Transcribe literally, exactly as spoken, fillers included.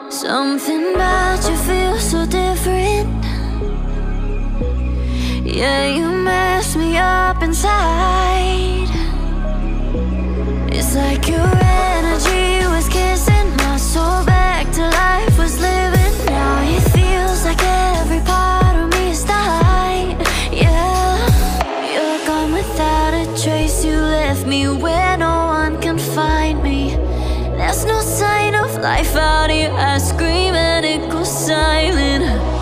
Something about you feels so different. Yeah, you mess me up inside. It's like your energy was kissing my soul back to life, was living. Now it feels like every part of me is dying. Yeah, you're gone without a trace. You left me where no one can find me. There's no sign of life out here. I scream and it goes silent.